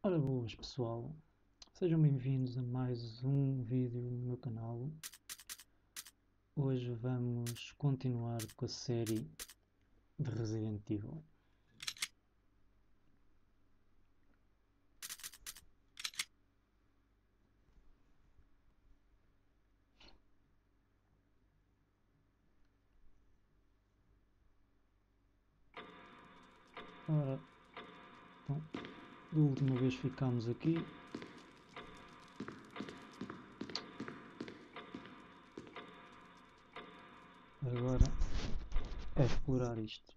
Ora boas pessoal, sejam bem-vindos a mais um vídeo no meu canal. Hoje vamos continuar com a série de Resident Evil. Ora, então, da última vez ficámos aqui. Agora é explorar isto.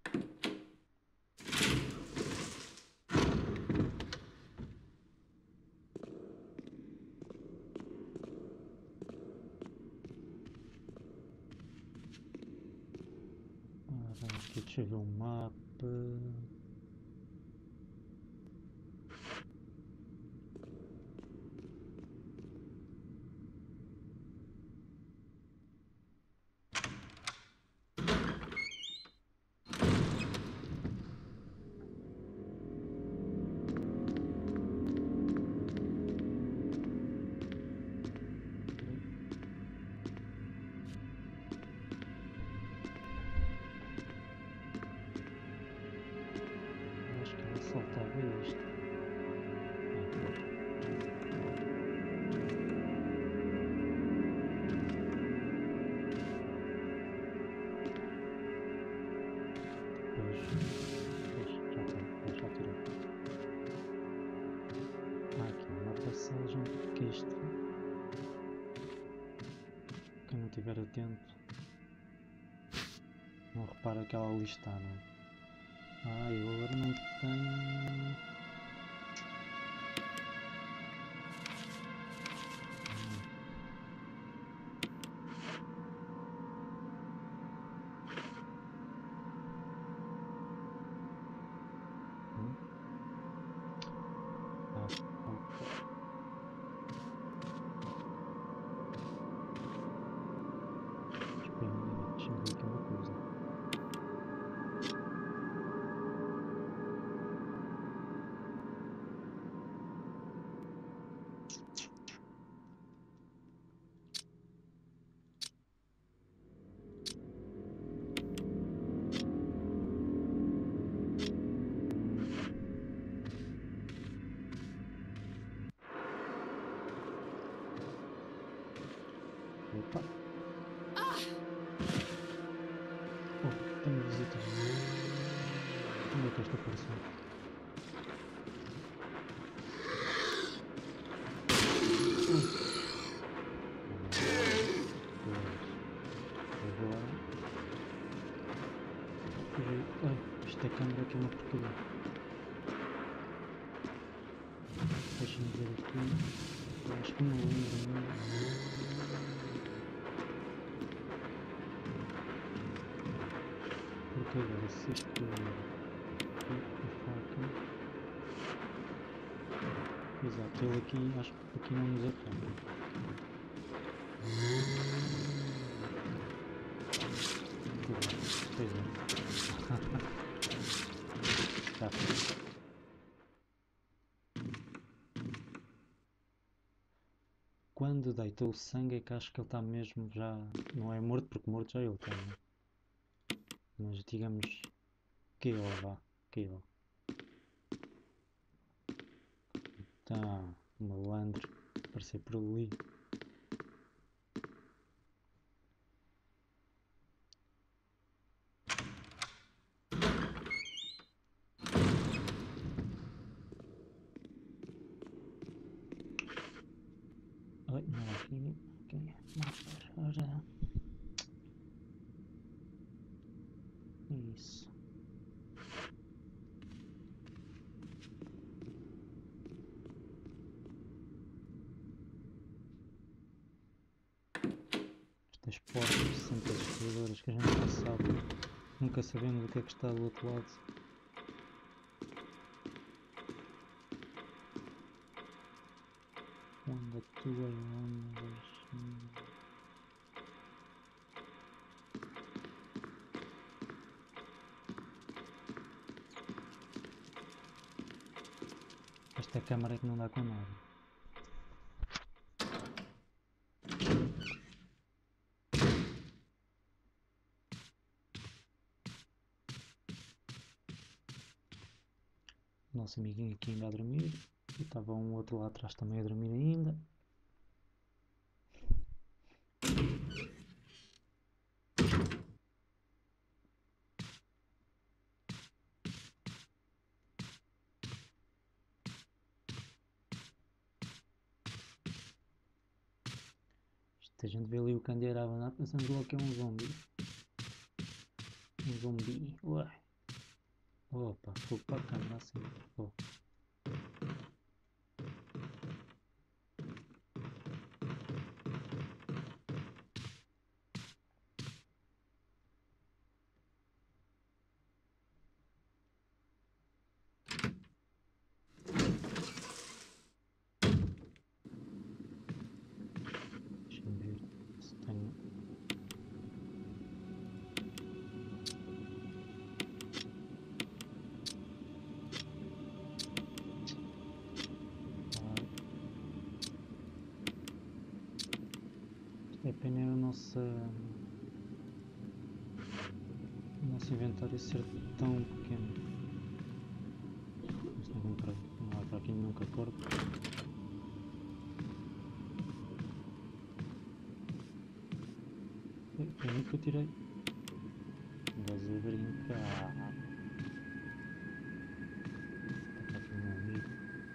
Ora, aqui deixa eu ver o mapa. Acho que vou saltar isto. Já tirei. Aqui uma passagem que isto, quem não estiver atento não repara que ela ali está, não é? Eu agora não tenho. Ok. Espera aí, deixa eu ver aqui uma coisa. Opa! Oh, tenho visitas. Onde é que esta apareceu? Agora. Ai, esta câmera aqui é uma porcaria. Deixa-me ver aqui. Eu acho que não lembro mesmo. Porque agora se isto a faca. Exato, ele aqui acho que aqui não nos apanha. Pois é. Já foi. Quando deitou o sangue é que acho que ele está mesmo já. Não é morto porque morto já ele está, né? Mas digamos que ele vá. Que ele. Tá, malandro. Aparecer por ali. Ai, não é aqui. Aqui. Ora. Isso. Estas portas sempre assustadoras que a gente não sabe. Nunca sabemos o que é que está do outro lado. Onde tu andas? Esta Esta câmara é que não dá com nada. Nosso amiguinho aqui ainda a dormir. E estava um outro lá atrás também a dormir ainda. A gente vê ali o candeeiro a abanar, pensamos logo que é um zombi. Um zombi. Ué. Opa, fogo para a câmera assim. Oh. Deixa-me ver se tenho. Isto é pena o nosso inventário ser tão pequeno. Mas não há para aqui nunca corpo. Foi aí que eu tirei. Estás a brincar. Está aqui o meu amigo.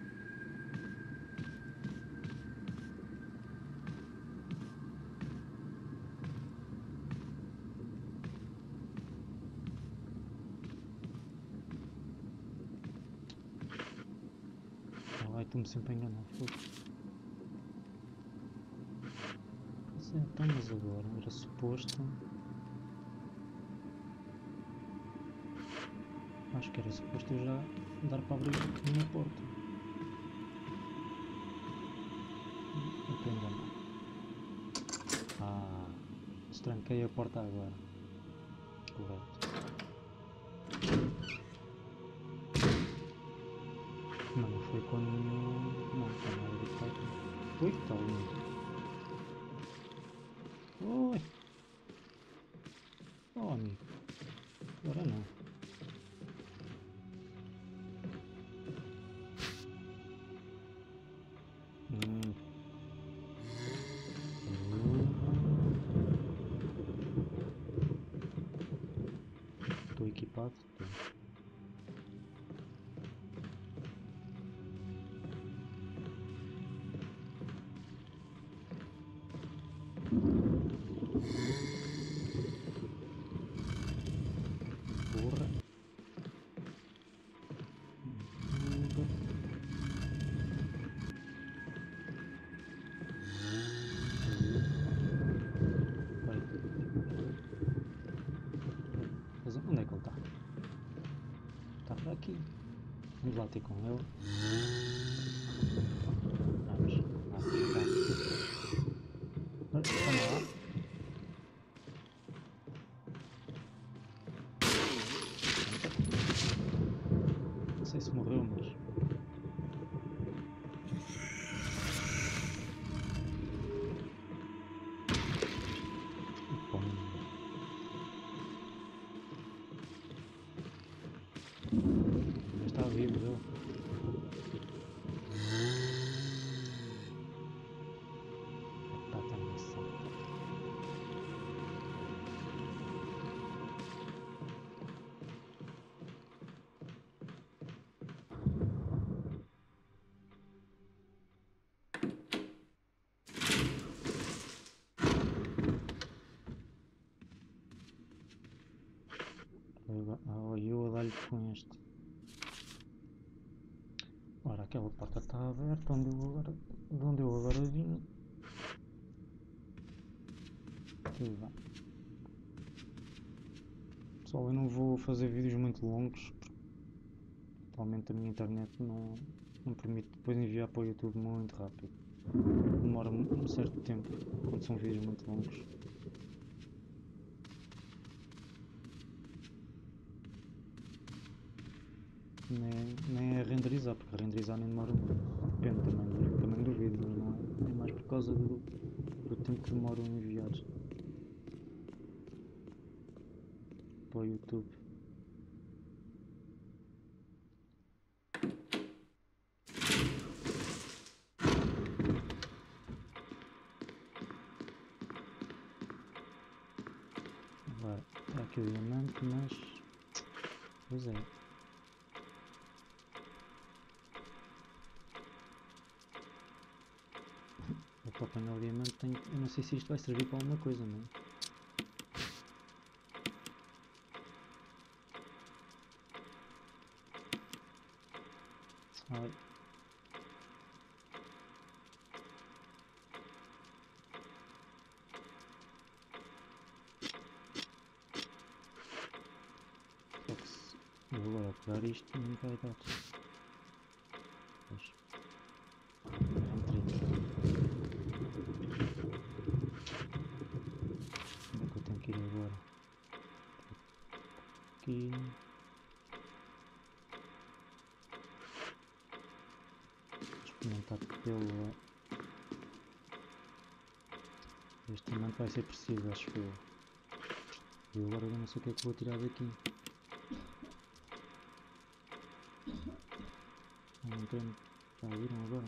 Ai, estou-me sempre a enganar. Pois é, então, mas agora era suposto. Acho que era suposto eu já dar para abrir uma porta. Eu estou enganado. Ah, estranquei a porta agora. Correto. Mas não foi com nenhum. Não, com nada de pai. Ui, está lindo. Oi! Oh, amigo. Agora não. Estou equipado. Tô. Porra. Mas onde é que ele está? Está por aqui. Vamos lá ter com ele. Vamos. Vamos. Vamos lá. Não sei se morreu, mas. Bom. Mas está vivo ele. Epá, está engraçado. Eu a dar-lhe com este. Ora, aquela porta está aberta de onde eu agora vim. Tudo bem. Pessoal, eu não vou fazer vídeos muito longos porque atualmente a minha internet não permite depois enviar para o YouTube muito rápido. Demora um certo tempo quando são vídeos muito longos. nem é renderizar, porque renderizar nem demora muito. Depende também do vídeo, mas não é mais por causa do tempo que demoram a enviar para o YouTube. Agora, é aqui o diamante, mas... Pois é. Para apanhar o diamante tenho... Eu não sei se isto vai servir para alguma coisa, não é? Ai. Só que se eu agora pegar isto não vai dar. Pois. Entrei. Onde é que eu tenho que ir agora? Aqui. Experimentar pelo... Este também vai ser preciso, acho eu. E agora eu não sei o que é que vou tirar daqui. Não tenho. Já viram agora?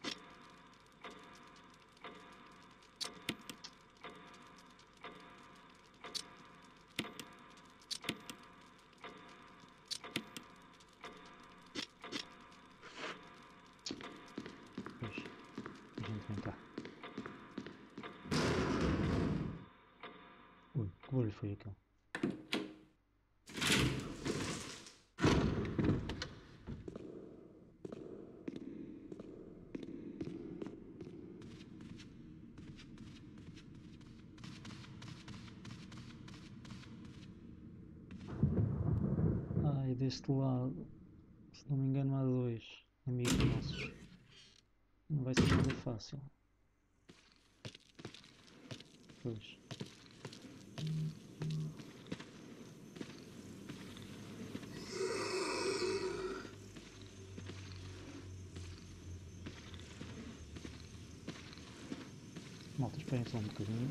Pois, a gente vem cá. Ui, que barulho foi aquele? Ai, deste lado, se não me engano há dois amigos nossos. Não vai ser nada fácil. Pois. Malta, esperem só um bocadinho.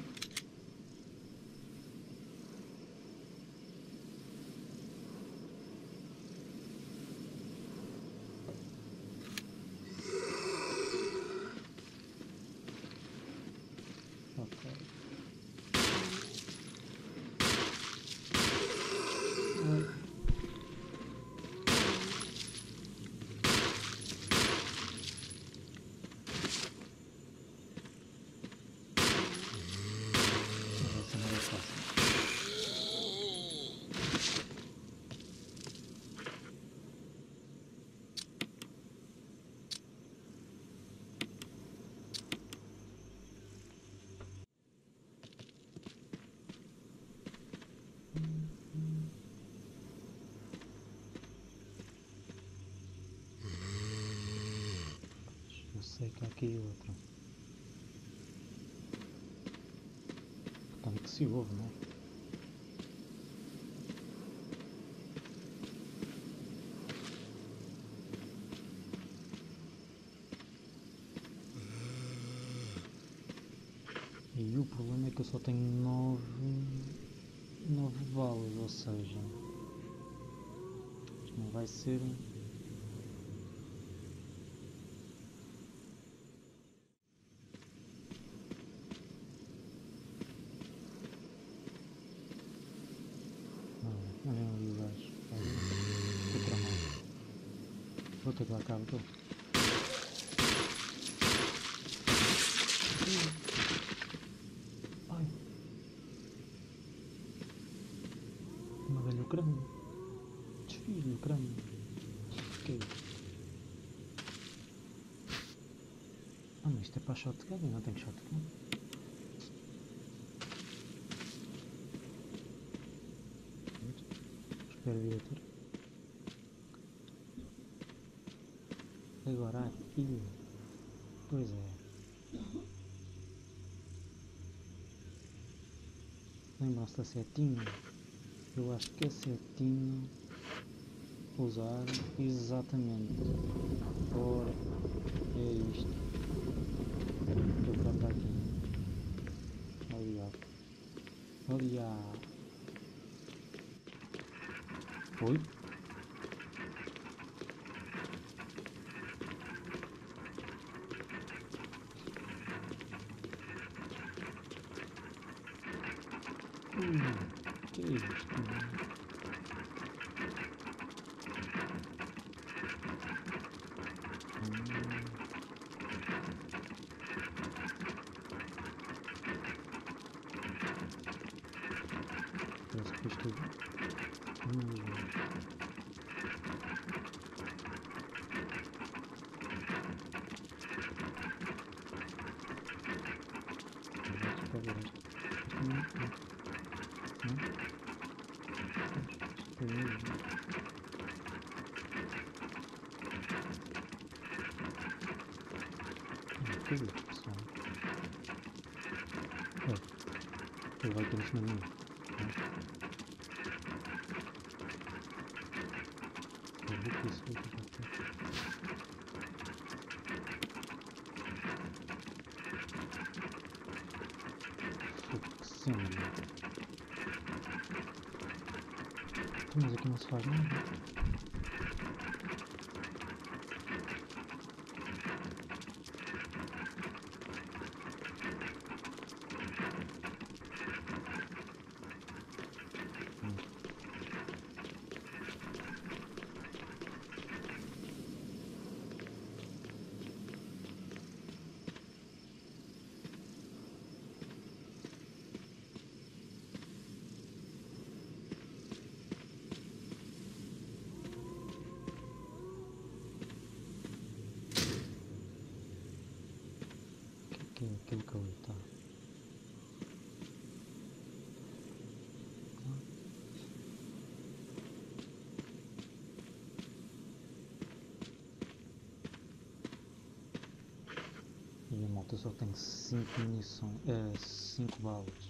Ok. Ai. Não vai ser nada fácil. Eu sei que há aqui outro. Portanto que se ouve, não é? E o problema é que eu só tenho 9 balas, ou seja, isto não vai ser... Não, olhem ali o gajo. Estou tramado. Vou ter que dar cabo dele. Ai. Esmaguei-lhe o crânio. Desfiz-lhe o crânio. O que é isto? Ah, mas isto é para shotgun, eu não tenho shotgun. Espero vir a ter. Agora aqui. Pois é. Lembram-se da setinha? Eu acho que a setinha usar exatamente. Ora, é isto. Vou procurar aqui. Aliado. Aliado. Oi? Que é isto? Parece que isto é mesmo. Vou para ver isto. Isto não. Isto é mesmo. O que é isto, pessoal? Ele vai ter isto na minha. Eu vou que isso aqui já foi. Que cena. Mas aqui não se faz nada. Que é aquilo que ali está? E a malta só tem 5 munições. 5 balas.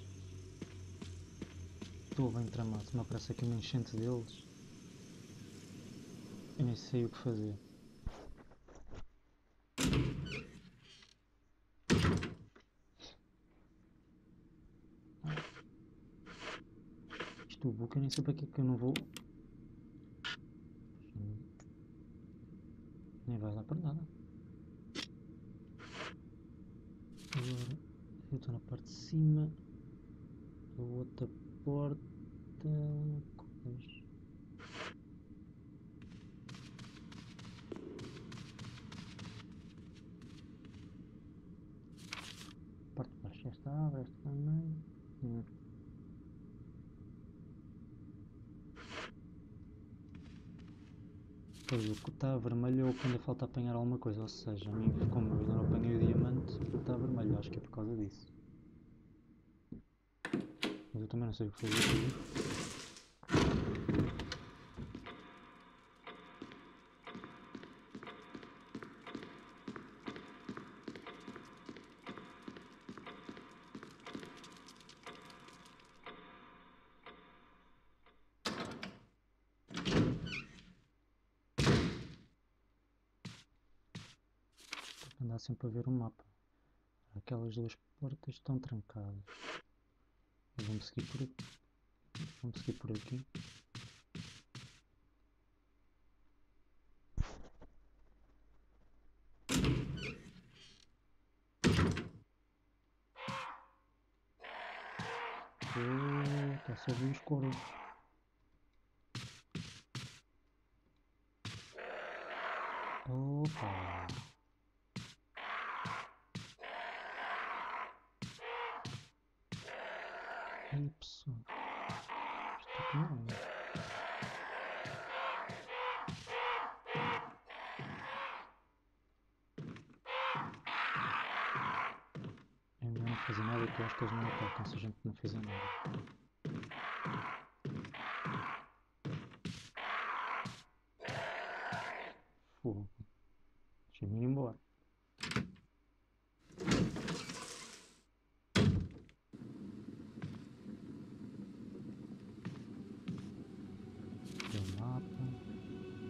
Estou bem tramado. Se me aparece aqui uma enchente deles, eu nem sei o que fazer. Isto o book eu nem sei para que é que eu não vou. Nem vai dar para nada. Agora eu estou na parte de cima da outra porta. Parte de baixo, esta abre, esta também. Pois o que está vermelho é o que ainda falta apanhar alguma coisa, ou seja, a mim, como eu ainda não apanhei o diamante, ele está vermelho, acho que é por causa disso. Mas eu também não sei o que fazer aqui. Andar sempre a ver o mapa. Aquelas duas portas estão trancadas. Vamos seguir por aqui. Vamos seguir por aqui. Está-se a ouvir os coros. Opa! Aí pessoal. Isto aqui não é. É melhor não fazer nada que eu acho que eles não atacam se a gente não fizer nada. Fogo. Deixa-me ir embora. Aqui é o mapa.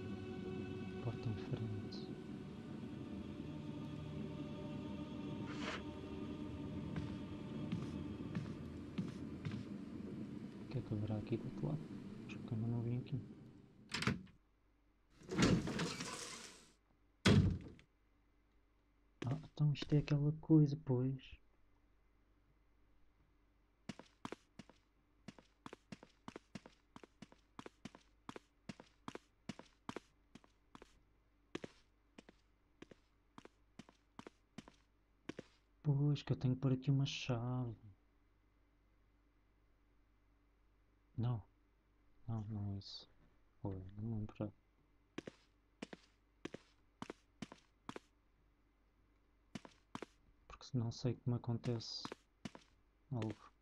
aqui do outro lado. Porque eu não vim aqui. Ah, então isto é aquela coisa, pois. Pois, que eu tenho que pôr aqui uma chave. Não, não é isso. Oi, não lembro já. Porque não sei como acontece algo.